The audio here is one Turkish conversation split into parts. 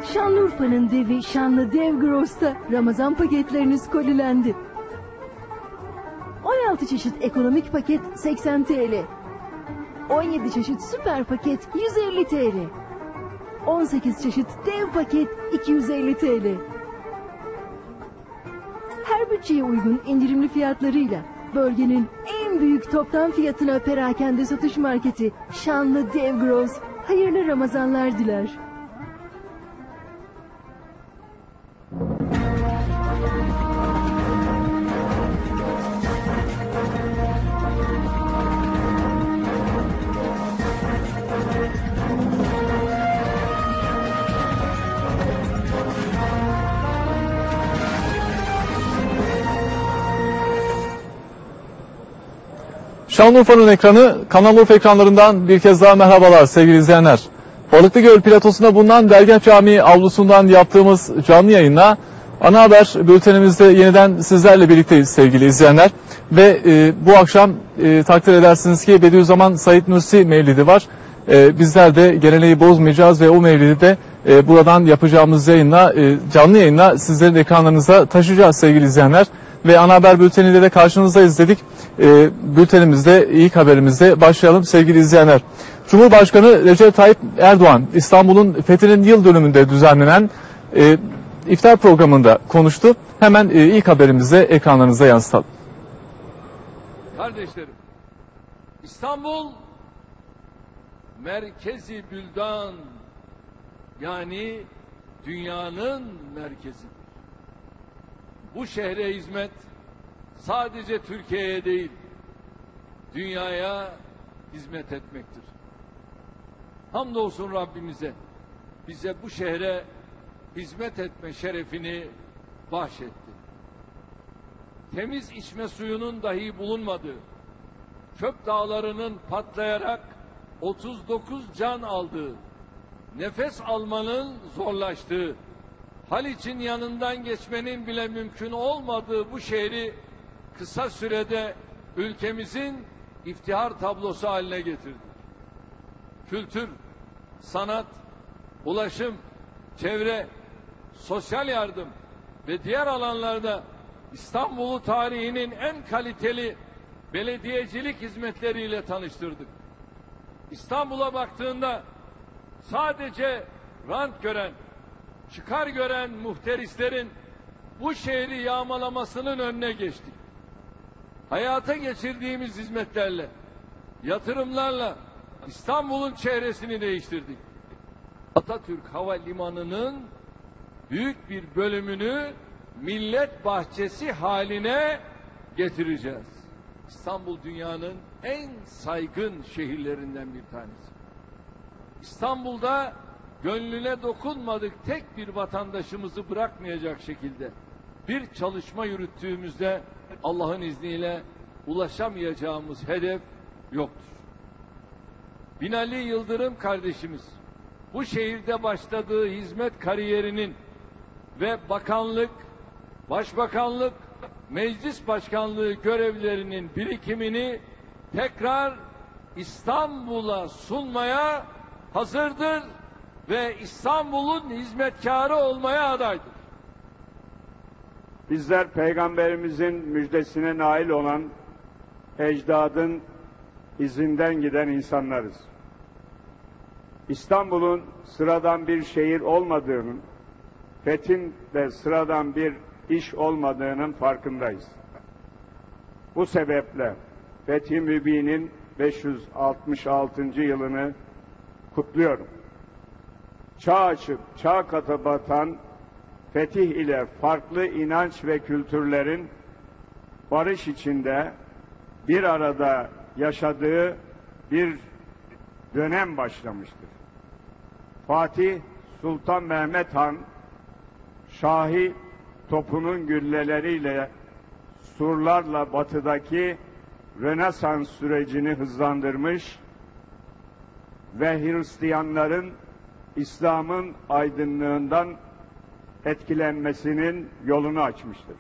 Şanlıurfa'nın devi şanlı Dev Gross'ta Ramazan paketleriniz kolilendi. 16 çeşit ekonomik paket 80 TL. 17 çeşit süper paket 150 TL. 18 çeşit dev paket 250 TL. Her bütçeye uygun indirimli fiyatlarıyla bölgenin en büyük toptan fiyatına perakende satış marketi şanlı Dev Gross hayırlı Ramazanlar diler. Şanlıurfa'nın ekranı, Kanal Urfa ekranlarından bir kez daha merhabalar sevgili izleyenler. Balıklıgöl platosunda bulunan Dergah Camii avlusundan yaptığımız canlı yayınla ana haber bültenimizde yeniden sizlerle birlikteyiz sevgili izleyenler. Ve bu akşam takdir edersiniz ki Bediüzzaman Said Nursi Mevlidi var. Bizler de geleneği bozmayacağız ve o Mevlidi de buradan yapacağımız yayınla, canlı yayınla sizlerin ekranlarınıza taşıyacağız sevgili izleyenler. Ve ana haber bülteniyle de karşınızdayız dedik. Bültenimizde, ilk haberimizde başlayalım sevgili izleyenler. Cumhurbaşkanı Recep Tayyip Erdoğan, İstanbul'un fethinin yıl dönümünde düzenlenen iftar programında konuştu. Hemen ilk haberimizde ekranlarınıza yansıtalım. Kardeşlerim, İstanbul merkezi büldan, yani dünyanın merkezidir. Bu şehre hizmet sadece Türkiye'ye değil, dünyaya hizmet etmektir. Hamdolsun Rabbimize, bize bu şehre hizmet etme şerefini bahşetti. Temiz içme suyunun dahi bulunmadığı, çöp dağlarının patlayarak 39 can aldığı, nefes almanın zorlaştığı, Haliç'in yanından geçmenin bile mümkün olmadığı bu şehri kısa sürede ülkemizin iftihar tablosu haline getirdik. Kültür, sanat, ulaşım, çevre, sosyal yardım ve diğer alanlarda İstanbul'u tarihinin en kaliteli belediyecilik hizmetleriyle tanıştırdık. İstanbul'a baktığında sadece rant gören, çıkar gören muhterislerin bu şehri yağmalamasının önüne geçtik. Hayata geçirdiğimiz hizmetlerle, yatırımlarla İstanbul'un çehresini değiştirdik. Atatürk Havalimanı'nın büyük bir bölümünü millet bahçesi haline getireceğiz. İstanbul dünyanın en saygın şehirlerinden bir tanesi. İstanbul'da gönlüne dokunmadık tek bir vatandaşımızı bırakmayacak şekilde bir çalışma yürüttüğümüzde Allah'ın izniyle ulaşamayacağımız hedef yoktur. Binali Yıldırım kardeşimiz bu şehirde başladığı hizmet kariyerinin ve bakanlık, başbakanlık, meclis başkanlığı görevlerinin birikimini tekrar İstanbul'a sunmaya hazırdır ve İstanbul'un hizmetkarı olmaya adaydır. Bizler Peygamberimizin müjdesine nail olan ecdadın izinden giden insanlarız. İstanbul'un sıradan bir şehir olmadığının, fethin de sıradan bir iş olmadığının farkındayız. Bu sebeple Fethi Mübin'in 566. yılını kutluyorum. Çağ açıp çağ kata batan fetih ile farklı inanç ve kültürlerin barış içinde bir arada yaşadığı bir dönem başlamıştır. Fatih Sultan Mehmet Han, Şahi topunun gülleleriyle, surlarla batıdaki Rönesans sürecini hızlandırmış ve Hristiyanların İslam'ın aydınlığından etkilenmesinin yolunu açmıştır.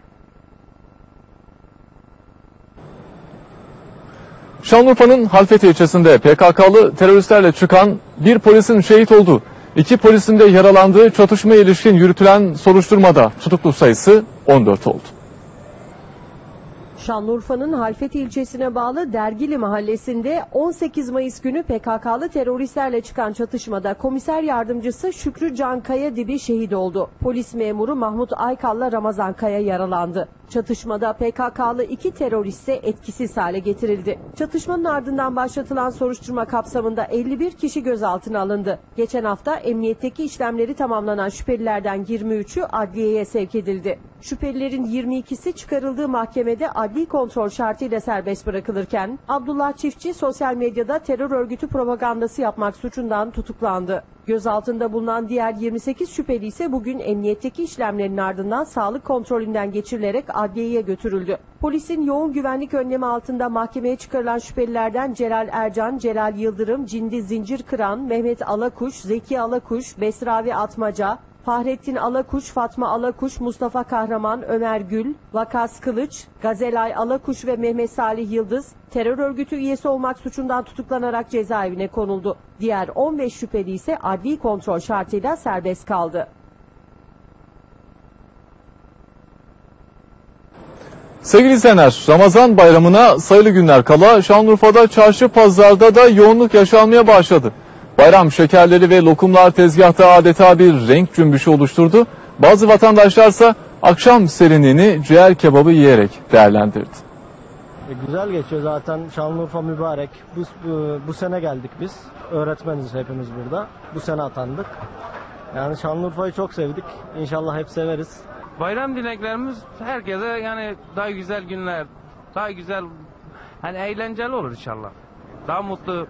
Şanlıurfa'nın Halfeti ilçesinde PKK'lı teröristlerle çıkan bir polisin şehit olduğu, 2 polisin de yaralandığı çatışmaya ilişkin yürütülen soruşturmada tutuklu sayısı 14 oldu. Şanlıurfa'nın Halfeti ilçesine bağlı Dergili mahallesinde 18 Mayıs günü PKK'lı teröristlerle çıkan çatışmada komiser yardımcısı Şükrü Can Kayadibi şehit oldu. Polis memuru Mahmut Aykal'la Ramazan Kaya yaralandı. Çatışmada PKK'lı 2 terörist ise etkisiz hale getirildi. Çatışmanın ardından başlatılan soruşturma kapsamında 51 kişi gözaltına alındı. Geçen hafta emniyetteki işlemleri tamamlanan şüphelilerden 23'ü adliyeye sevk edildi. Şüphelilerin 22'si çıkarıldığı mahkemede adli kontrol şartıyla serbest bırakılırken Abdullah Çiftçi sosyal medyada terör örgütü propagandası yapmak suçundan tutuklandı. Gözaltında bulunan diğer 28 şüpheli ise bugün emniyetteki işlemlerin ardından sağlık kontrolünden geçirilerek adliyeye götürüldü. Polisin yoğun güvenlik önlemi altında mahkemeye çıkarılan şüphelilerden Celal Ercan, Celal Yıldırım, Cindi Zincirkıran, Mehmet Alakuş, Zeki Alakuş, Besravi Atmaca, Fahrettin Alakuş, Fatma Alakuş, Mustafa Kahraman, Ömer Gül, Vakas Kılıç, Gazelay Alakuş ve Mehmet Salih Yıldız terör örgütü üyesi olmak suçundan tutuklanarak cezaevine konuldu. Diğer 15 şüpheli ise adli kontrol şartıyla serbest kaldı. Sevgili izleyenler, Ramazan bayramına sayılı günler kala Şanlıurfa'da çarşı pazarda da yoğunluk yaşanmaya başladı. Bayram şekerleri ve lokumlar tezgahta adeta bir renk cümbüşü oluşturdu. Bazı vatandaşlarsa akşam serinliğini ciğer kebabı yiyerek değerlendirdi. Güzel geçiyor zaten, Şanlıurfa mübarek. Bu sene geldik biz. Öğretmeniz hepimiz burada. Bu sene atandık. Yani Şanlıurfa'yı çok sevdik. İnşallah hep severiz. Bayram dileklerimiz herkese, yani daha güzel günler, daha güzel, hani eğlenceli olur inşallah. Daha mutlu.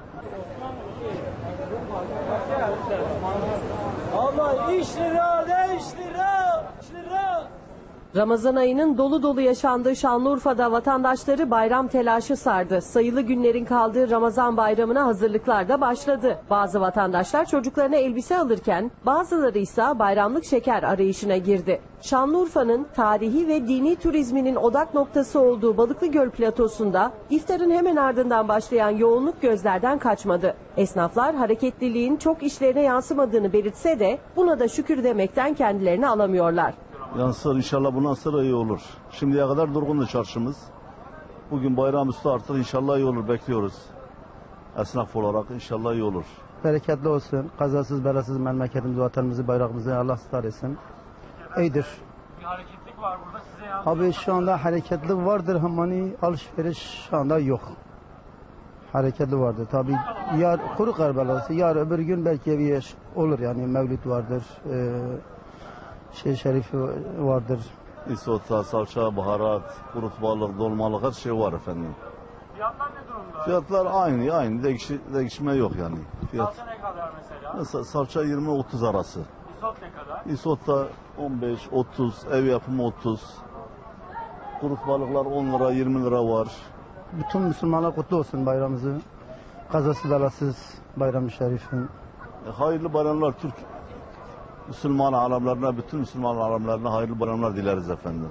Ama 3 lira, 5 lira, 3 lira. Ramazan ayının dolu dolu yaşandığı Şanlıurfa'da vatandaşları bayram telaşı sardı. Sayılı günlerin kaldığı Ramazan bayramına hazırlıklar da başladı. Bazı vatandaşlar çocuklarına elbise alırken bazıları ise bayramlık şeker arayışına girdi. Şanlıurfa'nın tarihi ve dini turizminin odak noktası olduğu Balıklıgöl platosunda iftarın hemen ardından başlayan yoğunluk gözlerden kaçmadı. Esnaflar hareketliliğin çok işlerine yansımadığını belirtse de buna da şükür demekten kendilerini alamıyorlar. Yansır inşallah, bundan sonra iyi olur. Şimdiye kadar durgundu çarşımız. Bugün bayramüstü artık inşallah iyi olur, bekliyoruz. Esnaf olarak inşallah iyi olur. Bereketli olsun, kazasız belasız memleketimizi, vatanımızı, bayrağımızı Allah ısrar etsin. İyidir. Bir hareketlik var burada, size yansıyor. Abi şu anda hareketli vardır ama alışveriş şu anda yok. Hareketli vardır. Tabii kuru Karbelası, yarın öbür gün belki bir olur yani, mevlüt vardır. Şerifi vardır. İsota, salça, baharat, kurut balık, dolmalık, her şey var efendim. Fiyatlar ne durumda? Fiyatlar aynı, değişme yok yani. Salça ne kadar mesela? Salça 20-30 arası. Isot ne kadar? İsota 15-30, ev yapımı 30. Kurut balıklar 10 lira, 20 lira var. Bütün Müslümanlar kutlu olsun bayramımızı. Kazasız belasız bayram-ı şerifin. Hayırlı bayramlar Türk Müslüman alemlerine, bütün Müslüman alemlerine hayırlı bayramlar dileriz efendim.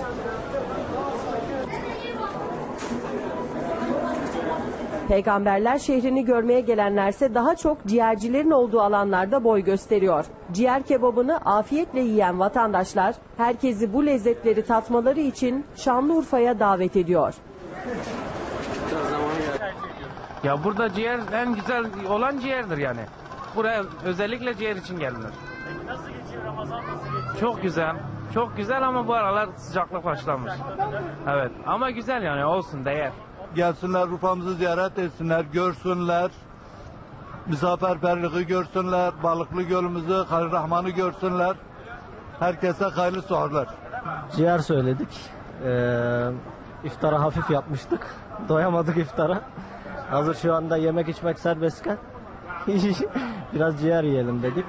Peygamberler şehrini görmeye gelenlerse daha çok ciğercilerin olduğu alanlarda boy gösteriyor. Ciğer kebabını afiyetle yiyen vatandaşlar herkesi bu lezzetleri tatmaları için Şanlıurfa'ya davet ediyor. Ya burada ciğer en güzel olan ciğerdir yani. Buraya özellikle ciğer için gelinir. Nasıl geçiyor Ramazan, nasıl geçiyor? Çok güzel. Çok güzel ama bu aralar sıcaklık başlamış. Evet ama güzel yani, olsun, değer. Gelsinler, Urfa'mızı ziyaret etsinler, görsünler. Misafirperverliği görsünler, Balıklı Gölümüzü, Halil Rahman'ı görsünler. Herkese hayırlı suarlar. Ciğer söyledik. İftara hafif yapmıştık. Doyamadık iftara. Hazır şu anda yemek içmek serbestken biraz ciğer yiyelim dedik.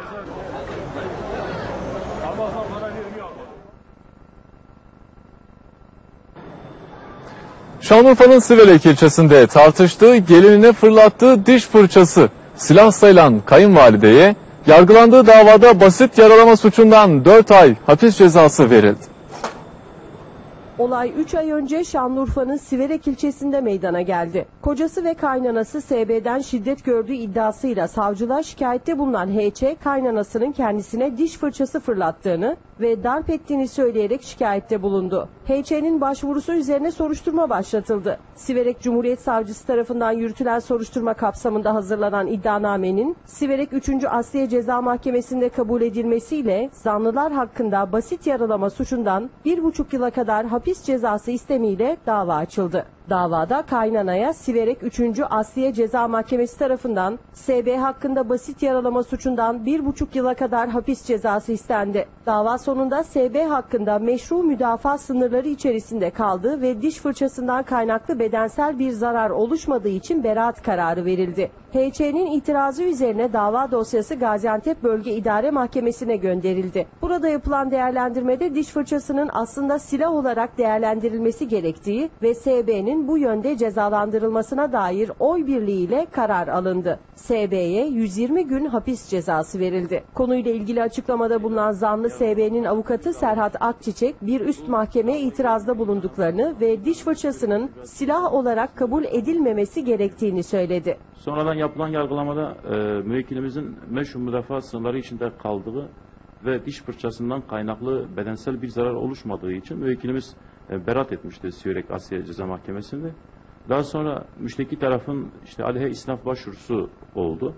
Şanlıurfa'nın Siverek ilçesinde tartıştığı, gelinine fırlattığı diş fırçası silah sayılan kayınvalideye yargılandığı davada basit yaralama suçundan 4 ay hapis cezası verildi. Olay 3 ay önce Şanlıurfa'nın Siverek ilçesinde meydana geldi. Kocası ve kaynanası SB'den şiddet gördüğü iddiasıyla savcılığa şikayette bulunan HÇ, kaynanasının kendisine diş fırçası fırlattığını ve darp ettiğini söyleyerek şikayette bulundu. HÇ'nin başvurusu üzerine soruşturma başlatıldı. Siverek Cumhuriyet Savcısı tarafından yürütülen soruşturma kapsamında hazırlanan iddianamenin Siverek 3. Asliye Ceza Mahkemesi'nde kabul edilmesiyle zanlılar hakkında basit yaralama suçundan 1,5 yıla kadar hapis cezası istemiyle dava açıldı. Davada kaynanaya Siverek 3. Asliye Ceza Mahkemesi tarafından SB hakkında basit yaralama suçundan 1,5 yıla kadar hapis cezası istendi. Dava sonunda SB hakkında meşru müdafaa sınırları içerisinde kaldığı ve diş fırçasından kaynaklı bedensel bir zarar oluşmadığı için beraat kararı verildi. HÇ'nin itirazı üzerine dava dosyası Gaziantep Bölge İdare Mahkemesi'ne gönderildi. Burada yapılan değerlendirmede diş fırçasının aslında silah olarak değerlendirilmesi gerektiği ve SB'nin bu yönde cezalandırılmasına dair oy birliğiyle karar alındı. SB'ye 120 gün hapis cezası verildi. Konuyla ilgili açıklamada bulunan zanlı SB'nin avukatı Serhat Akçiçek bir üst mahkemeye itirazda bulunduklarını ve diş fırçasının silah olarak kabul edilmemesi gerektiğini söyledi. Sonradan yapılan yargılamada müvekkilimizin meşru müdafaa sınırları içinde kaldığı ve diş fırçasından kaynaklı bedensel bir zarar oluşmadığı için müvekkilimiz beraat etmişti Siverek Asliye Ceza Mahkemesi'nde. Daha sonra müşteki tarafın aleyhe istinaf başvurusu oldu.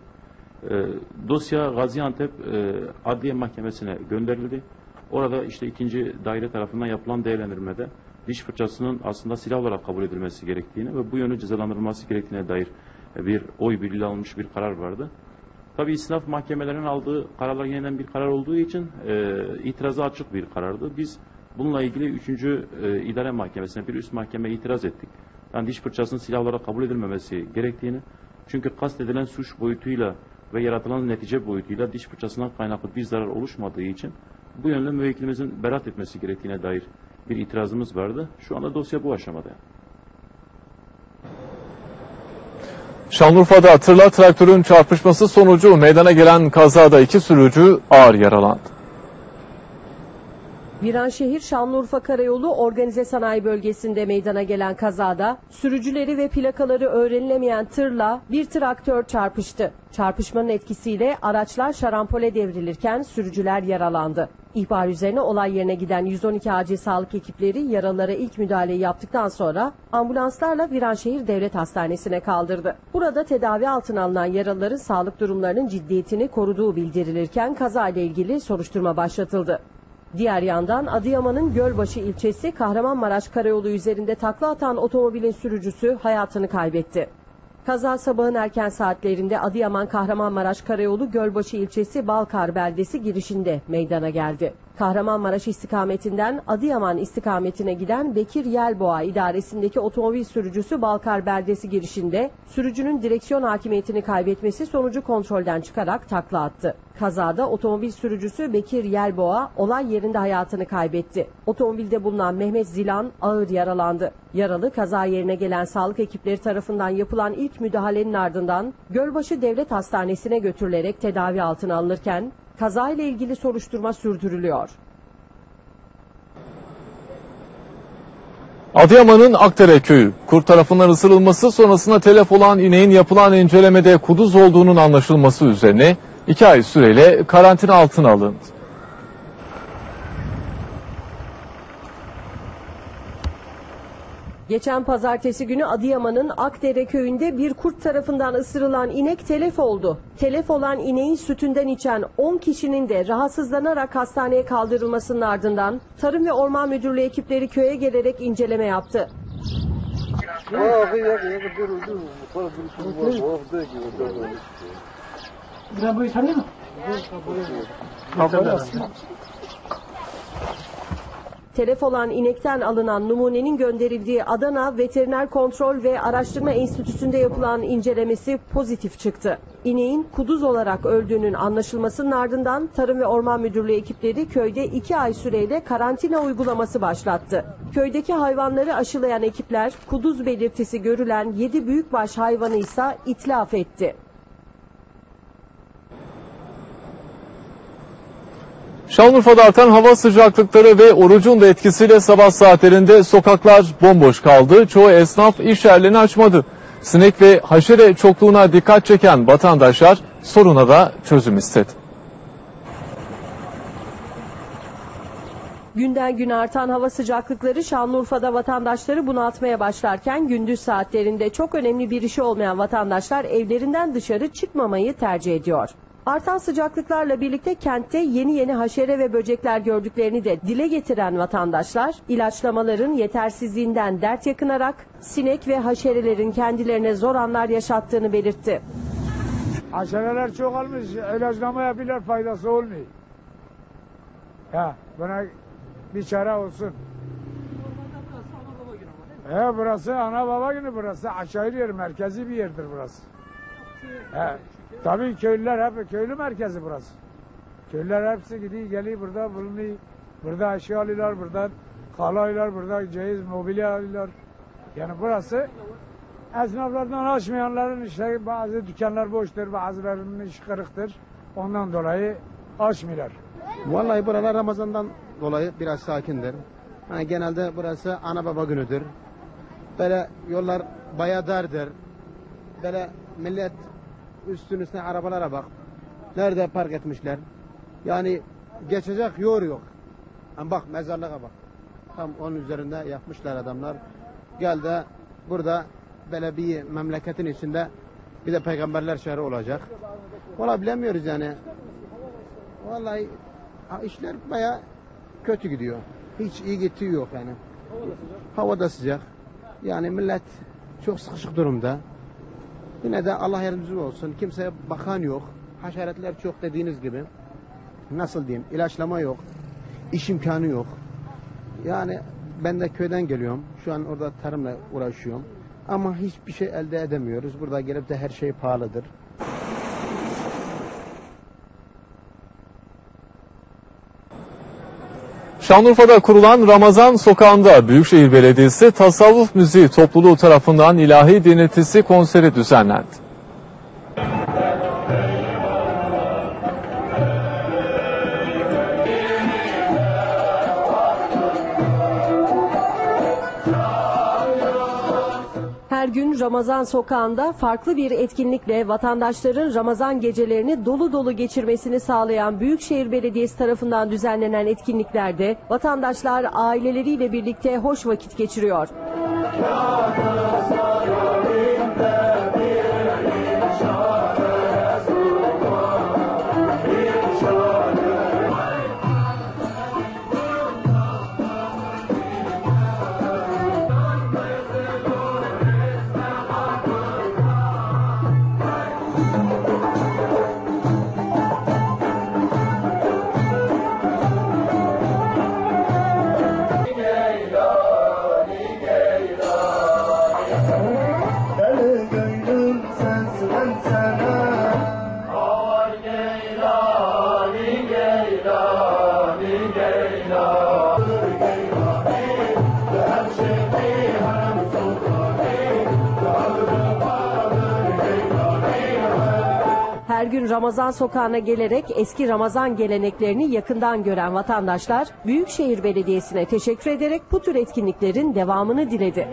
Dosya Gaziantep Adliye Mahkemesi'ne gönderildi. Orada 2. daire tarafından yapılan değerlendirmede diş fırçasının aslında silah olarak kabul edilmesi gerektiğini ve bu yönü cezalandırılması gerektiğine dair bir oy birliğiyle alınmış bir karar vardı. Tabii istinaf mahkemelerinin aldığı kararlar yeniden bir karar olduğu için itiraza açık bir karardı. Biz bununla ilgili 3. İdare Mahkemesi'ne bir üst mahkemeye itiraz ettik. Yani diş fırçasının silah olarak kabul edilmemesi gerektiğini, çünkü kastedilen suç boyutuyla ve yaratılan netice boyutuyla diş fırçasından kaynaklı bir zarar oluşmadığı için bu yönde müvekkilimizin beraat etmesi gerektiğine dair bir itirazımız vardı. Şu anda dosya bu aşamada. Şanlıurfa'da tırla traktörün çarpışması sonucu meydana gelen kazada 2 sürücü ağır yaralandı. Viranşehir Şanlıurfa Karayolu Organize Sanayi Bölgesi'nde meydana gelen kazada sürücüleri ve plakaları öğrenilemeyen tırla bir traktör çarpıştı. Çarpışmanın etkisiyle araçlar şarampole devrilirken sürücüler yaralandı. İhbar üzerine olay yerine giden 112 acil sağlık ekipleri yaralılara ilk müdahaleyi yaptıktan sonra ambulanslarla Viranşehir Devlet Hastanesi'ne kaldırdı. Burada tedavi altına alınan yaralıların sağlık durumlarının ciddiyetini koruduğu bildirilirken kazayla ilgili soruşturma başlatıldı. Diğer yandan Adıyaman'ın Gölbaşı ilçesi Kahramanmaraş Karayolu üzerinde takla atan otomobilin sürücüsü hayatını kaybetti. Kaza sabahın erken saatlerinde Adıyaman Kahramanmaraş Karayolu Gölbaşı ilçesi Balkar beldesi girişinde meydana geldi. Kahramanmaraş istikametinden Adıyaman istikametine giden Bekir Yelboğa idaresindeki otomobil sürücüsü Balkar beldesi girişinde sürücünün direksiyon hakimiyetini kaybetmesi sonucu kontrolden çıkarak takla attı. Kazada otomobil sürücüsü Bekir Yelboğa olay yerinde hayatını kaybetti. Otomobilde bulunan Mehmet Zilan ağır yaralandı. Yaralı kaza yerine gelen sağlık ekipleri tarafından yapılan ilk müdahalenin ardından Gölbaşı Devlet Hastanesi'ne götürülerek tedavi altına alınırken kazayla ilgili soruşturma sürdürülüyor. Adıyaman'ın Akdere köyü kurt tarafından ısırılması sonrasında telef olan ineğin yapılan incelemede kuduz olduğunun anlaşılması üzerine 2 ay süreyle karantina altına alındı. Geçen pazartesi günü Adıyaman'ın Akdere köyünde bir kurt tarafından ısırılan inek telef oldu. Telef olan ineğin sütünden içen 10 kişinin de rahatsızlanarak hastaneye kaldırılmasının ardından Tarım ve Orman Müdürlüğü ekipleri köye gelerek inceleme yaptı. Telef olan inekten alınan numunenin gönderildiği Adana Veteriner Kontrol ve Araştırma Enstitüsü'nde yapılan incelemesi pozitif çıktı. İneğin kuduz olarak öldüğünün anlaşılmasının ardından Tarım ve Orman Müdürlüğü ekipleri köyde 2 ay süreyle karantina uygulaması başlattı. Köydeki hayvanları aşılayan ekipler kuduz belirtisi görülen 7 büyükbaş hayvanı ise itlaf etti. Şanlıurfa'da artan hava sıcaklıkları ve orucun da etkisiyle sabah saatlerinde sokaklar bomboş kaldı. Çoğu esnaf iş yerlerini açmadı. Sinek ve haşere çokluğuna dikkat çeken vatandaşlar soruna da çözüm istedi. Günden güne artan hava sıcaklıkları Şanlıurfa'da vatandaşları bunaltmaya başlarken gündüz saatlerinde çok önemli bir işi olmayan vatandaşlar evlerinden dışarı çıkmamayı tercih ediyor. Artan sıcaklıklarla birlikte kentte yeni haşere ve böcekler gördüklerini de dile getiren vatandaşlar, ilaçlamaların yetersizliğinden dert yakınarak sinek ve haşerelerin kendilerine zor anlar yaşattığını belirtti. Haşereler çoğalmış, ilaçlama yapıyorlar, faydası olmuyor. Ya buna bir çare olsun. Burası ana baba günü burası. Aşağı yer, merkezi bir yerdir burası. Tabii köylüler hep köylü merkezi burası. Köylüler hepsi gidiyor geliyor burada bulunuyor. Burada eşya alıyorlar, buradan kalaylar, burada ceyiz, mobilya alıyorlar. Yani burası esnaflardan açmayanların işte bazı dükkanlar boştur, bazılarının iş kırıktır. Ondan dolayı açmıyorlar. Vallahi buralar Ramazan'dan dolayı biraz sakindir. Yani genelde burası ana baba günüdür. Böyle yollar bayağı dardır. Böyle millet üstüne arabalara bak. Nerede park etmişler? Yani geçecek yol yok. Ama bak mezarlığa bak. Tam onun üzerinde yapmışlar adamlar. Gel de burada böyle bir memleketin içinde bir de peygamberler şehri olacak. Vallahi bilemiyoruz yani. Vallahi işler bayağı kötü gidiyor. Hiç iyi gittiği yok yani. Hava da sıcak. Yani millet çok sıkışık durumda. Yine de Allah yardımcısı olsun. Kimseye bakan yok. Haşeretler çok dediğiniz gibi. Nasıl diyeyim? İlaçlama yok. İş imkanı yok. Yani ben de köyden geliyorum. Şu an orada tarımla uğraşıyorum. Ama hiçbir şey elde edemiyoruz. Burada gelip de her şey pahalıdır. Şanlıurfa'da kurulan Ramazan Sokağı'nda Büyükşehir Belediyesi Tasavvuf Müziği Topluluğu tarafından ilahi dinletisi konseri düzenlendi. Her gün Ramazan Sokağı'nda farklı bir etkinlikle vatandaşların Ramazan gecelerini dolu dolu geçirmesini sağlayan Büyükşehir Belediyesi tarafından düzenlenen etkinliklerde vatandaşlar aileleriyle birlikte hoş vakit geçiriyor. Her gün Ramazan Sokağı'na gelerek eski Ramazan geleneklerini yakından gören vatandaşlar Büyükşehir Belediyesi'ne teşekkür ederek bu tür etkinliklerin devamını diledi.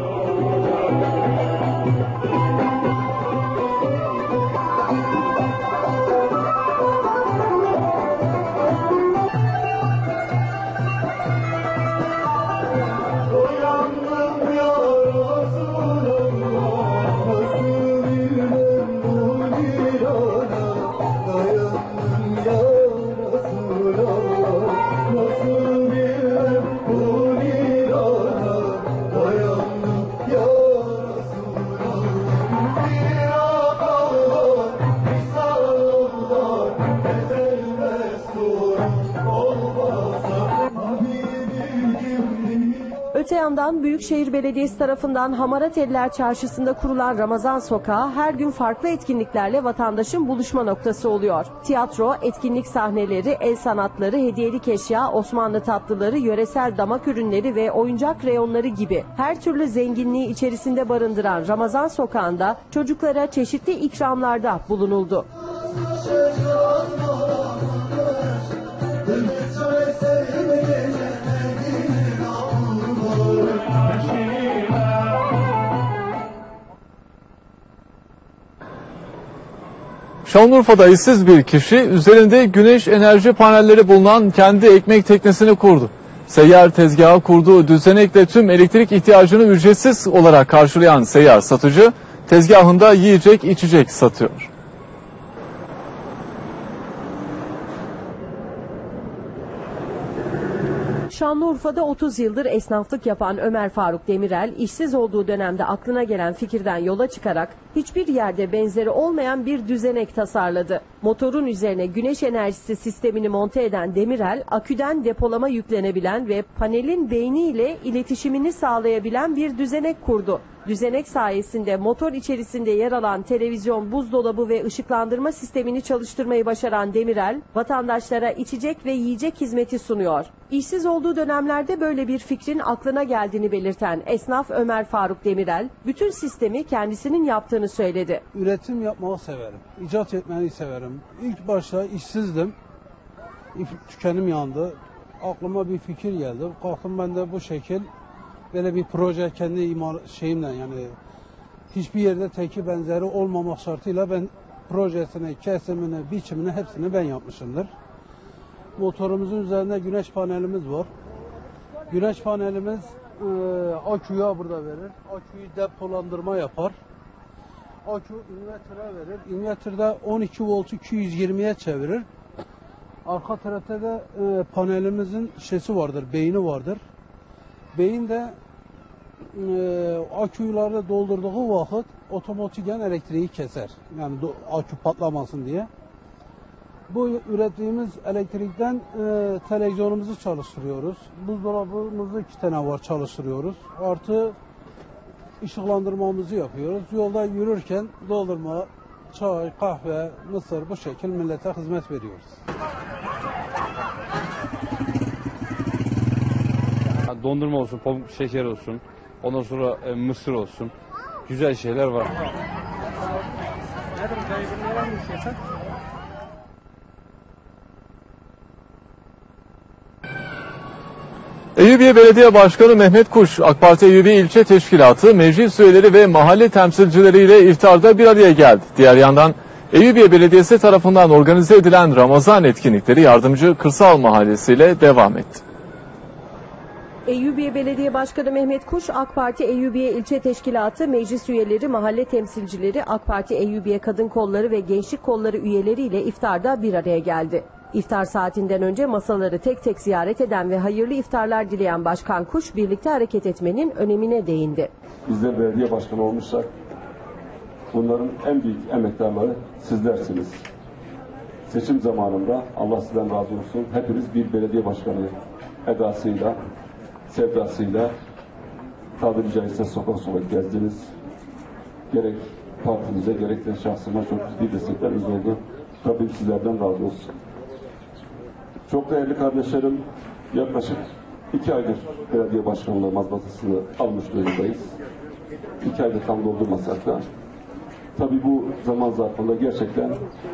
Öte yandan Büyükşehir Belediyesi tarafından Hamarateliler Çarşısı'nda kurulan Ramazan Sokağı her gün farklı etkinliklerle vatandaşın buluşma noktası oluyor. Tiyatro, etkinlik sahneleri, el sanatları, hediyelik eşya, Osmanlı tatlıları, yöresel damak ürünleri ve oyuncak reyonları gibi her türlü zenginliği içerisinde barındıran Ramazan Sokağı'nda çocuklara çeşitli ikramlarda bulunuldu. Şanlıurfa'da işsiz bir kişi üzerinde güneş enerji panelleri bulunan kendi ekmek teknesini kurdu. Seyyar tezgahı kurduğu düzenekle tüm elektrik ihtiyacını ücretsiz olarak karşılayan seyyar satıcı tezgahında yiyecek içecek satıyor. Şanlıurfa'da 30 yıldır esnaflık yapan Ömer Faruk Demirel, işsiz olduğu dönemde aklına gelen fikirden yola çıkarak hiçbir yerde benzeri olmayan bir düzenek tasarladı. Motorun üzerine güneş enerjisi sistemini monte eden Demirel, aküden depolama yüklenebilen ve panelin beyniyle iletişimini sağlayabilen bir düzenek kurdu. Düzenek sayesinde motor içerisinde yer alan televizyon, buzdolabı ve ışıklandırma sistemini çalıştırmayı başaran Demirel, vatandaşlara içecek ve yiyecek hizmeti sunuyor. İşsiz olduğu dönemlerde böyle bir fikrin aklına geldiğini belirten esnaf Ömer Faruk Demirel, bütün sistemi kendisinin yaptığını söyledi. Üretim yapmayı severim, icat etmeyi severim. İlk başta işsizdim, tükenim yandı. Aklıma bir fikir geldi. Kalktım ben de bu şekil böyle bir proje kendi şeyimle, yani hiçbir yerde teki benzeri olmamak şartıyla ben projesini, kesimini, biçimini hepsini ben yapmışımdır. Motorumuzun üzerinde güneş panelimiz var. Güneş panelimiz aküyü burada verir. Aküyü depolandırma yapar. Akü invertere verir. İnverterde 12 voltu 220'ye çevirir. Arka tarafta da panelimizin şeysi vardır, beyni vardır. Beyin de aküleri doldurduğu vakit otomatiken elektriği keser. Yani akü patlamasın diye. Bu ürettiğimiz elektrikten televizyonumuzu çalıştırıyoruz. Buzdolabımızı 2 tane var, çalıştırıyoruz. Artı ışıklandırmamızı yapıyoruz. Yolda yürürken doldurma, çay, kahve, mısır bu şekil millete hizmet veriyoruz. Dondurma olsun, pamuk şeker olsun, ondan sonra mısır olsun. Güzel şeyler var. Eyyubiye Belediye Başkanı Mehmet Kuş, AK Parti Eyyubiye İlçe Teşkilatı, meclis üyeleri ve mahalle temsilcileriyle iftarda bir araya geldi. Diğer yandan Eyyubiye Belediyesi tarafından organize edilen Ramazan etkinlikleri Yardımcı Kırsal Mahallesi ile devam etti. Eyyubiye Belediye Başkanı Mehmet Kuş, AK Parti Eyyubiye İlçe Teşkilatı, meclis üyeleri, mahalle temsilcileri, AK Parti Eyyubiye Kadın Kolları ve Gençlik Kolları üyeleriyle iftarda bir araya geldi. İftar saatinden önce masaları tek tek ziyaret eden ve hayırlı iftarlar dileyen Başkan Kuş, birlikte hareket etmenin önemine değindi. Bizler belediye başkanı olmuşsak, bunların en büyük emektarları sizlersiniz. Seçim zamanında Allah sizden razı olsun, hepiniz bir belediye başkanı edasıyla, sevdasıyla tabiri caizse sokak sokak gezdiniz. Gerek partimize gerek de şahsıma çok ciddi destekleriniz oldu. Rabbim sizlerden razı olsun. Çok değerli kardeşlerim, yaklaşık 2 aydır belediye başkanlığı mazbatasını almış durumdayız. 2 ayda tam doldurmasak da. Tabii bu zaman zarfında gerçekten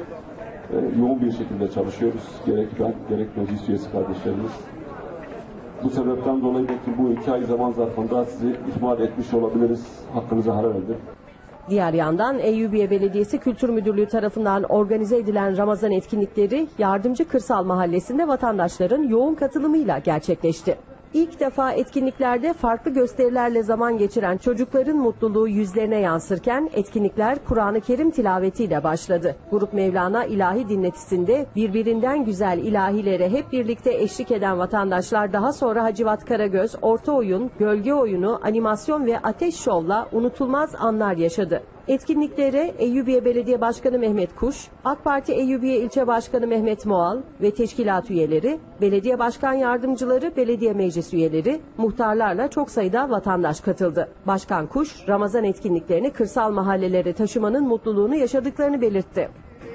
yoğun bir şekilde çalışıyoruz. Gerek ben, gerek meclis üyesi kardeşlerimiz. Bu sebepten dolayı belki bu 2 ay zaman zarfında sizi ihmal etmiş olabiliriz. Hakkınızı helal edin. Diğer yandan Eyyubiye Belediyesi Kültür Müdürlüğü tarafından organize edilen Ramazan etkinlikleri Yardımcı Kırsal Mahallesi'nde vatandaşların yoğun katılımıyla gerçekleşti. İlk defa etkinliklerde farklı gösterilerle zaman geçiren çocukların mutluluğu yüzlerine yansırken etkinlikler Kur'an-ı Kerim tilavetiyle başladı. Grup Mevlana ilahi dinletisinde birbirinden güzel ilahilere hep birlikte eşlik eden vatandaşlar daha sonra Hacivat Karagöz, orta oyun, gölge oyunu, animasyon ve ateş şovla unutulmaz anlar yaşadı. Etkinliklere Eyyubiye Belediye Başkanı Mehmet Kuş, AK Parti Eyyubiye İlçe Başkanı Mehmet Moal ve teşkilat üyeleri, belediye başkan yardımcıları, belediye meclis üyeleri, muhtarlarla çok sayıda vatandaş katıldı. Başkan Kuş, Ramazan etkinliklerini kırsal mahallelere taşımanın mutluluğunu yaşadıklarını belirtti.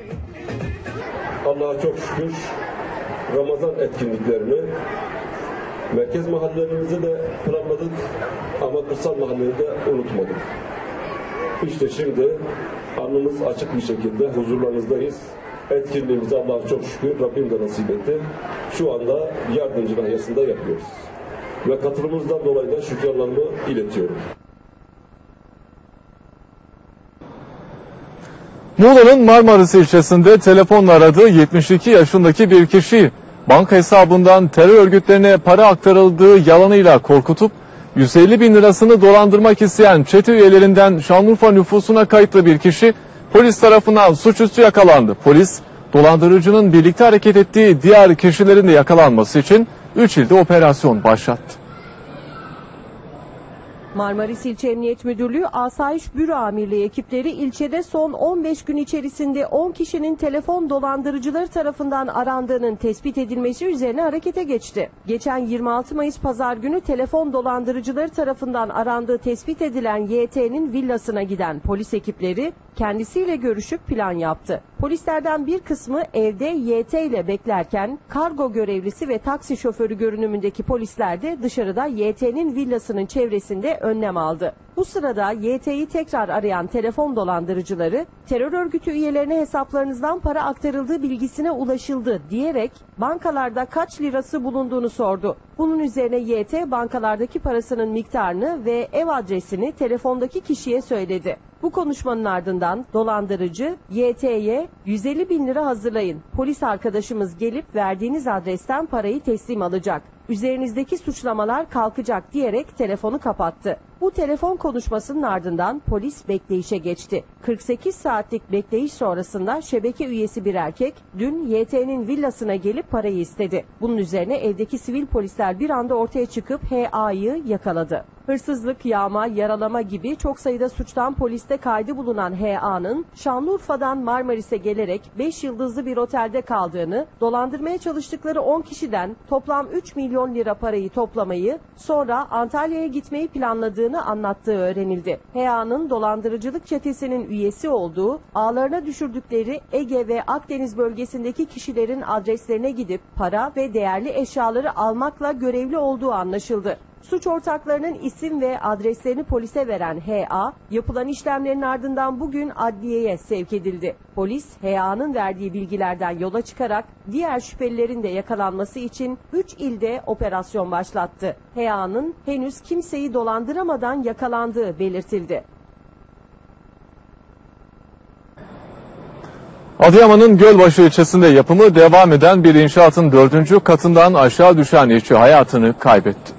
Allah'a çok şükür Ramazan etkinliklerini merkez mahallelerimizi de planladık ama kırsal mahalleleri de unutmadık. İşte şimdi alnımız açık bir şekilde huzurlarınızdayız. Etkinliğimizi Allah'a çok şükür Rabbim de nasip etti. Şu anda yardımcı nahiyesinde yapıyoruz. Ve katılımımızdan dolayı da şükranlarımı iletiyorum. Muğla'nın Marmaris ilçesinde telefonla aradığı 72 yaşındaki bir kişiyi banka hesabından terör örgütlerine para aktarıldığı yalanıyla korkutup 150 bin lirasını dolandırmak isteyen çete üyelerinden Şanlıurfa nüfusuna kayıtlı bir kişi polis tarafından suçüstü yakalandı. Polis, dolandırıcının birlikte hareket ettiği diğer kişilerin de yakalanması için 3 ilde operasyon başlattı. Marmaris İlçe Emniyet Müdürlüğü Asayiş Büro Amirliği ekipleri ilçede son 15 gün içerisinde 10 kişinin telefon dolandırıcıları tarafından arandığının tespit edilmesi üzerine harekete geçti. Geçen 26 Mayıs Pazar günü telefon dolandırıcıları tarafından arandığı tespit edilen YT'nin villasına giden polis ekipleri kendisiyle görüşüp plan yaptı. Polislerden bir kısmı evde YT ile beklerken kargo görevlisi ve taksi şoförü görünümündeki polisler de dışarıda YT'nin villasının çevresinde önlem aldı. Bu sırada YT'yi tekrar arayan telefon dolandırıcıları terör örgütü üyelerine hesaplarınızdan para aktarıldığı bilgisine ulaşıldı diyerek bankalarda kaç lirası bulunduğunu sordu. Bunun üzerine YT bankalardaki parasının miktarını ve ev adresini telefondaki kişiye söyledi. Bu konuşmanın ardından dolandırıcı YT'ye 150 bin lira hazırlayın. Polis arkadaşımız gelip verdiğiniz adresten parayı teslim alacak. Üzerinizdeki suçlamalar kalkacak diyerek telefonu kapattı. Bu telefon konuşmasının ardından polis bekleyişe geçti. 48 saatlik bekleyiş sonrasında şebeke üyesi bir erkek dün YT'nin villasına gelip parayı istedi. Bunun üzerine evdeki sivil polisler bir anda ortaya çıkıp HA'yı yakaladı. Hırsızlık, yağma, yaralama gibi çok sayıda suçtan poliste kaydı bulunan HA'nın Şanlıurfa'dan Marmaris'e gelerek 5 yıldızlı bir otelde kaldığını, dolandırmaya çalıştıkları 10 kişiden toplam 3 milyon lira parayı toplamayı, sonra Antalya'ya gitmeyi planladığını anlattığı öğrenildi. HA'nın dolandırıcılık çetesinin üyesi olduğu, ağlarına düşürdükleri Ege ve Akdeniz bölgesindeki kişilerin adreslerine gidip para ve değerli eşyaları almakla görevli olduğu anlaşıldı. Suç ortaklarının isim ve adreslerini polise veren HA, yapılan işlemlerin ardından bugün adliyeye sevk edildi. Polis, HA'nın verdiği bilgilerden yola çıkarak diğer şüphelilerin de yakalanması için 3 ilde operasyon başlattı. HA'nın henüz kimseyi dolandıramadan yakalandığı belirtildi. Adıyaman'ın Gölbaşı ilçesinde yapımı devam eden bir inşaatın 4. katından aşağı düşen işçi hayatını kaybetti.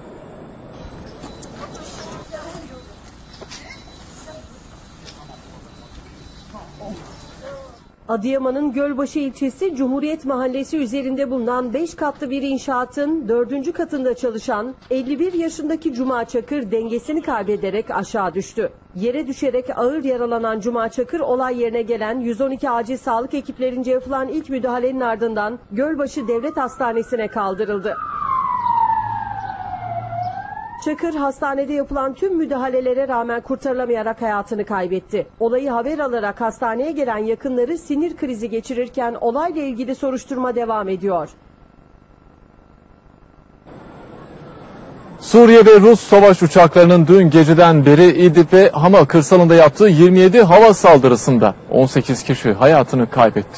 Adıyaman'ın Gölbaşı ilçesi Cumhuriyet Mahallesi üzerinde bulunan 5 katlı bir inşaatın 4. katında çalışan 51 yaşındaki Cuma Çakır dengesini kaybederek aşağı düştü. Yere düşerek ağır yaralanan Cuma Çakır olay yerine gelen 112 acil sağlık ekiplerince yapılan ilk müdahalenin ardından Gölbaşı Devlet Hastanesi'ne kaldırıldı. Çakır hastanede yapılan tüm müdahalelere rağmen kurtarılamayarak hayatını kaybetti. Olayı haber alarak hastaneye gelen yakınları sinir krizi geçirirken olayla ilgili soruşturma devam ediyor. Suriye ve Rus savaş uçaklarının dün geceden beri İdlib ve Hama kırsalında yaptığı 27 hava saldırısında 18 kişi hayatını kaybetti.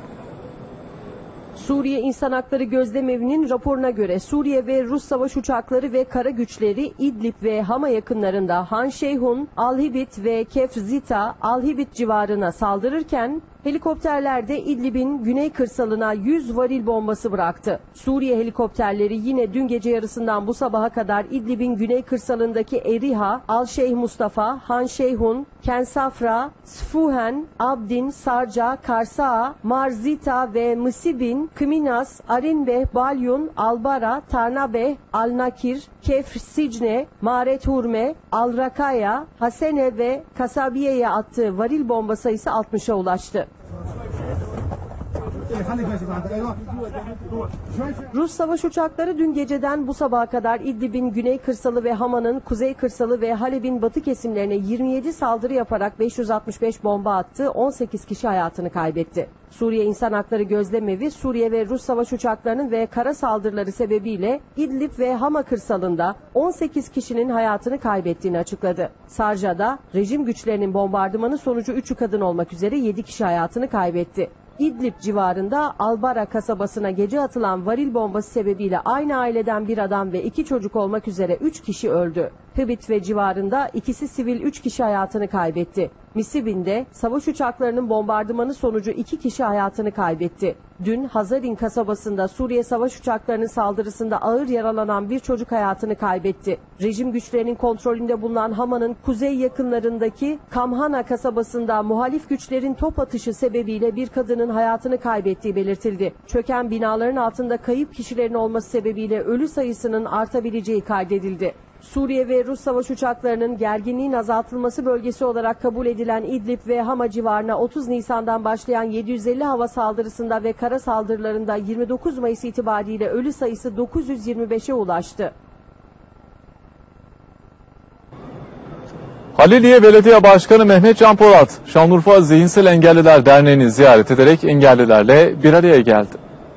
Suriye İnsan Hakları Gözlemevi'nin raporuna göre Suriye ve Rus savaş uçakları ve kara güçleri İdlib ve Hama yakınlarında Han Şeyhun, Al-Hibit ve Kefzita, Al-Hibit civarına saldırırken helikopterler de İdlib'in güney kırsalına 100 varil bombası bıraktı. Suriye helikopterleri yine dün gece yarısından bu sabaha kadar İdlib'in güney kırsalındaki Eriha, Al-Şeyh Mustafa, Han Şeyhun, Kensafra, Sfuhen, Abdin, Sarca, Karsaa, Marzita ve Mısibin, Kminas, Arinbeh, Balyun, Albara, Tarnabeh, Al-Nakir, Kefr Sicne, Maret Hurme, Al-Rakaya, Hasene ve Kasabiye'ye attığı varil bomba sayısı 60'a ulaştı. Rus savaş uçakları dün geceden bu sabaha kadar İdlib'in güney kırsalı ve Hama'nın kuzey kırsalı ve Halep'in batı kesimlerine 27 saldırı yaparak 565 bomba attı, 18 kişi hayatını kaybetti. Suriye İnsan Hakları Gözlemevi, Suriye ve Rus savaş uçaklarının ve kara saldırıları sebebiyle İdlib ve Hama kırsalında 18 kişinin hayatını kaybettiğini açıkladı. Sarca'da rejim güçlerinin bombardımanı sonucu 3'ü kadın olmak üzere 7 kişi hayatını kaybetti. İdlib civarında Albara kasabasına gece atılan varil bombası sebebiyle aynı aileden bir adam ve 2 çocuk olmak üzere 3 kişi öldü. Hıbit ve civarında ikisi sivil 3 kişi hayatını kaybetti. Misibin'de savaş uçaklarının bombardımanı sonucu 2 kişi hayatını kaybetti. Dün Hazarin kasabasında Suriye savaş uçaklarının saldırısında ağır yaralanan bir çocuk hayatını kaybetti. Rejim güçlerinin kontrolünde bulunan Hama'nın kuzey yakınlarındaki Kamhana kasabasında muhalif güçlerin top atışı sebebiyle bir kadının hayatını kaybettiği belirtildi. Çöken binaların altında kayıp kişilerin olması sebebiyle ölü sayısının artabileceği kaydedildi. Suriye ve Rus savaş uçaklarının gerginliğin azaltılması bölgesi olarak kabul edilen İdlib ve Hama civarına 30 Nisan'dan başlayan 750 hava saldırısında ve kara saldırılarında 29 Mayıs itibariyle ölü sayısı 925'e ulaştı. Haliliye Belediye Başkanı Mehmet Can Polat, Şanlıurfa Zihinsel Engelliler Derneği'ni ziyaret ederek engellilerle bir araya geldi.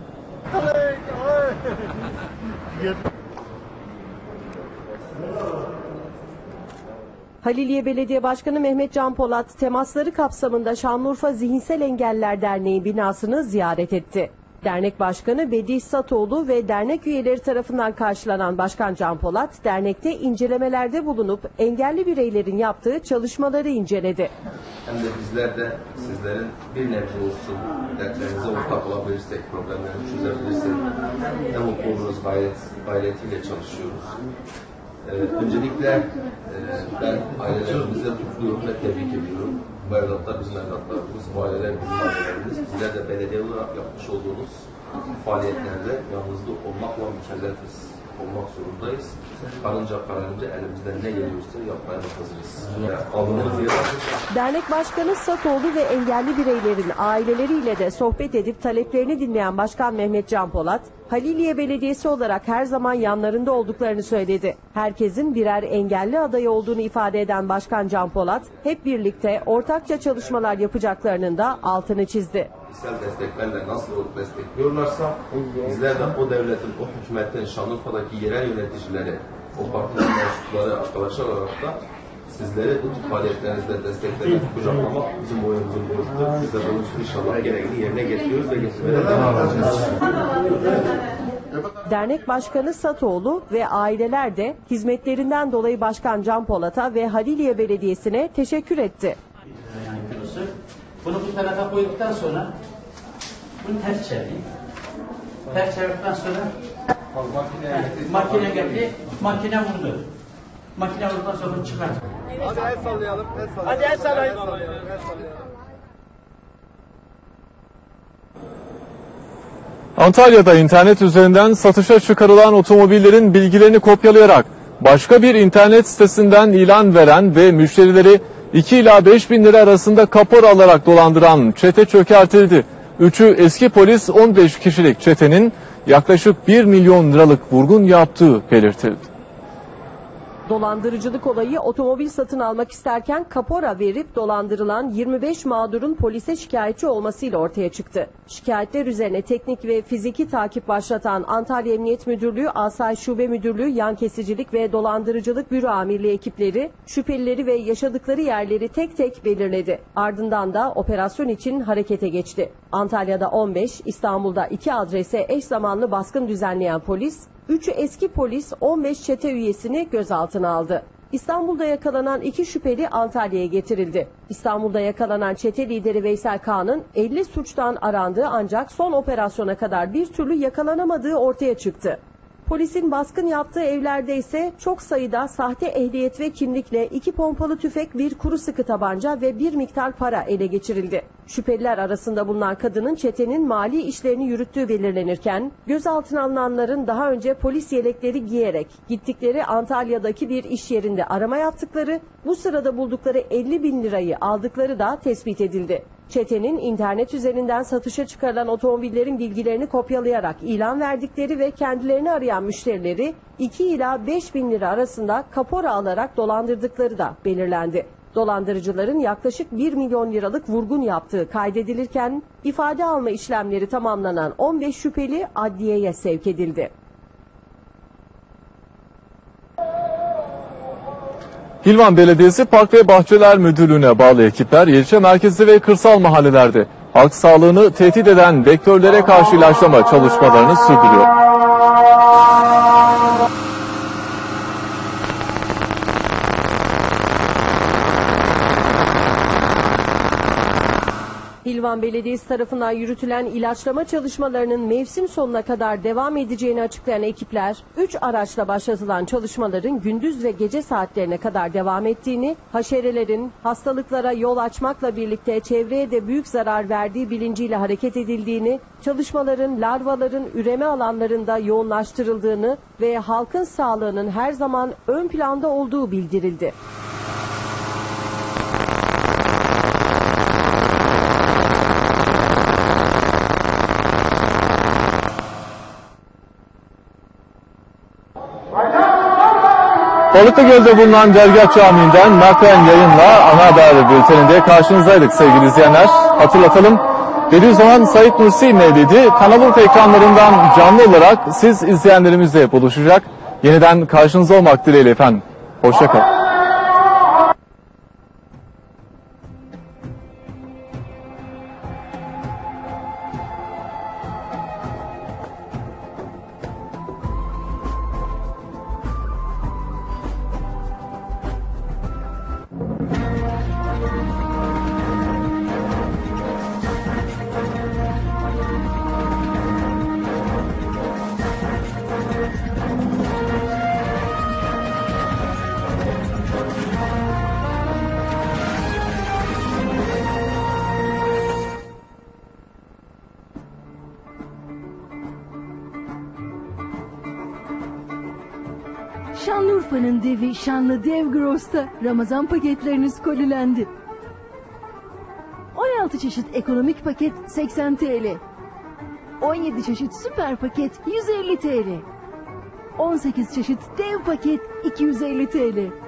Haliliye Belediye Başkanı Mehmet Can Polat, temasları kapsamında Şanlıurfa Zihinsel Engelliler Derneği binasını ziyaret etti. Dernek Başkanı Bedih Satoğlu ve dernek üyeleri tarafından karşılanan Başkan Can Polat, dernekte incelemelerde bulunup engelli bireylerin yaptığı çalışmaları inceledi. Hem de bizler de sizlerin bir nebze olsun dertlerinize ortak olabilirsek, problemlerini çözebilirsek ne mutlu oluruz gayretiyle çalışıyoruz. Öncelikle ben ailelerimizi kutluyorum ve tebrik ediyorum. Bu evlatlar bizim evlatlarımız, bu aileler bizim ailelerimiz. Bizler de belediye olarak yapmış olduğunuz faaliyetlerde yalnızlık olmakla mükellefiz, olmak zorundayız. Karınca elimizden ne geliyorsa yapmaya da hazırız. Dernek Başkanı Satoğlu ve engelli bireylerin aileleriyle de sohbet edip taleplerini dinleyen Başkan Mehmet Can Polat, Haliliye Belediyesi olarak her zaman yanlarında olduklarını söyledi. Herkesin birer engelli adayı olduğunu ifade eden Başkan Can Polat, hep birlikte ortakça çalışmalar yapacaklarının da altını çizdi. Kişisel desteklerle nasıl destekliyorlarsa bizler de o devletin, o hükümetin, Şanlıurfa'daki yerel yöneticileri, o partinin mensupları, arkadaşlar olarak da sizleri bu tip faaliyetlerinizle desteklemek, kucaklamak bizim boyumuzun borcudur. Biz de bunun için inşallah gerekli yerine getiriyoruz ve getirmeye devam edeceğiz. Dernek Başkanı Satoğlu ve aileler de hizmetlerinden dolayı Başkan Can Polat'a ve Haliliye Belediyesi'ne teşekkür etti. Bunu bu tarafa koyduktan sonra bunu ters çevirin. Ters çevirdikten sonra makine geldi, makine vurdu. Makine vurduktan sonra çıkar. Hadi el sallayalım, el sallayalım. Hadi el sallayalım. Antalya'da internet üzerinden satışa çıkarılan otomobillerin bilgilerini kopyalayarak başka bir internet sitesinden ilan veren ve müşterileri 2 ila 5 bin lira arasında kapora alarak dolandıran çete çökertildi. 3'ü eski polis, 15 kişilik çetenin yaklaşık 1 milyon liralık vurgun yaptığı belirtildi. Dolandırıcılık olayı otomobil satın almak isterken kapora verip dolandırılan 25 mağdurun polise şikayetçi olmasıyla ortaya çıktı. Şikayetler üzerine teknik ve fiziki takip başlatan Antalya Emniyet Müdürlüğü, Asayiş Şube Müdürlüğü, Yan Kesicilik ve Dolandırıcılık Büro Amirliği ekipleri şüphelileri ve yaşadıkları yerleri tek tek belirledi. Ardından da operasyon için harekete geçti. Antalya'da 15, İstanbul'da 2 adrese eş zamanlı baskın düzenleyen polis, 3'ü eski polis, 15 çete üyesini gözaltına aldı. İstanbul'da yakalanan 2 şüpheli Antalya'ya getirildi. İstanbul'da yakalanan çete lideri Veysel Kağan'ın 50 suçtan arandığı ancak son operasyona kadar bir türlü yakalanamadığı ortaya çıktı. Polisin baskın yaptığı evlerde ise çok sayıda sahte ehliyet ve kimlikle 2 pompalı tüfek, 1 kuru sıkı tabanca ve bir miktar para ele geçirildi. Şüpheliler arasında bulunan kadının çetenin mali işlerini yürüttüğü belirlenirken, gözaltına alınanların daha önce polis yelekleri giyerek gittikleri Antalya'daki bir iş yerinde arama yaptıkları, bu sırada buldukları 50 bin lirayı aldıkları da tespit edildi. Çetenin internet üzerinden satışa çıkarılan otomobillerin bilgilerini kopyalayarak ilan verdikleri ve kendilerini arayan müşterileri 2 ila 5 bin lira arasında kapora alarak dolandırdıkları da belirlendi. Dolandırıcıların yaklaşık 1 milyon liralık vurgun yaptığı kaydedilirken ifade alma işlemleri tamamlanan 15 şüpheli adliyeye sevk edildi. Hilvan Belediyesi Park ve Bahçeler Müdürlüğü'ne bağlı ekipler ilçe merkezi ve kırsal mahallelerde halk sağlığını tehdit eden vektörlere karşı ilaçlama çalışmalarını sürdürüyor. Silvan Belediyesi tarafından yürütülen ilaçlama çalışmalarının mevsim sonuna kadar devam edeceğini açıklayan ekipler, 3 araçla başlatılan çalışmaların gündüz ve gece saatlerine kadar devam ettiğini, haşerelerin hastalıklara yol açmakla birlikte çevreye de büyük zarar verdiği bilinciyle hareket edildiğini, çalışmaların larvaların üreme alanlarında yoğunlaştırıldığını ve halkın sağlığının her zaman ön planda olduğu bildirildi. Balıklıgöl'de bulunan Dergah Camii'nden naklen yayınla ana haber bülteninde karşınızdaydık sevgili izleyenler. Hatırlatalım, Bediüzzaman Said Nursi Mevlidi Kanal Urfa ekranlarından canlı olarak siz izleyenlerimizle buluşacak. Yeniden karşınızda olmak dileğiyle efendim. Hoşça kalın. Şanlıurfa'nın devi Şanlı Dev Gross'ta Ramazan paketleriniz kolilendi. 16 çeşit ekonomik paket 80 TL. 17 çeşit süper paket 150 TL. 18 çeşit dev paket 250 TL.